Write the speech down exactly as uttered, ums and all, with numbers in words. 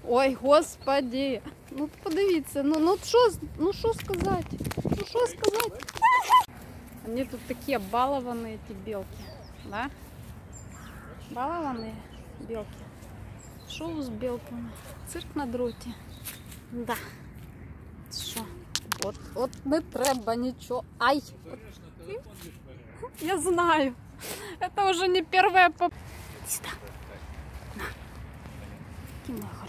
Ой, господи. Ну подивіться, ну ну що, ну що сказати? Ну що сказати? Они тут такие балованные, эти белки, да? Балованные белки. Шоу с белками. Цирк на дроте. Да. Що? От, от не треба нічого. Ай! Я знаю. Это уже не первая поп... Сюда. На. Такие